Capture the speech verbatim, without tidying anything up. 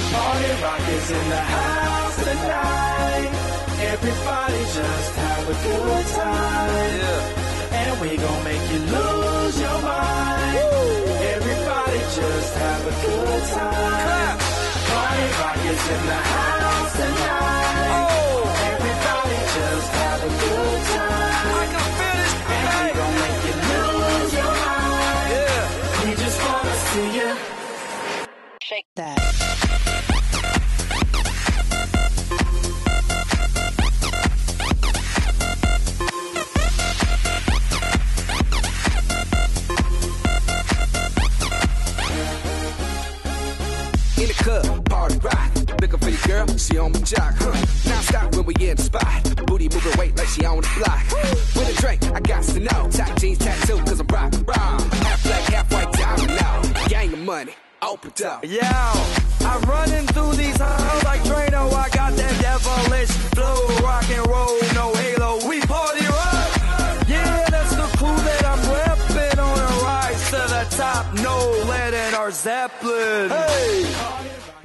Party rock is in the house tonight. Everybody just have a good time. Yeah. And we gon' make you lose your mind. Woo. Everybody just have a good time. Clap. Party rock is in the house tonight. Oh. Everybody just have a good time. I can feel this. And we gon' make you lose your mind. Yeah. We just wanna see you shake that. In the club, party rock. Looking for your girl, she on my jock, huh? Now stop when we in the spot. Booty moving weight like she on the block. With a drink, I got to know. Top jeans tattoo, cause I'm rock, rock. Half black, half white, diamond now. Gang of money, open up. Yo, I'm running through these halls like Drano. I got that devilish flow. Rock and roll, no halo. We party rock. Yeah, that's the crew that I'm repping on a rise to the top. No lead in our Zeppelin. Hey!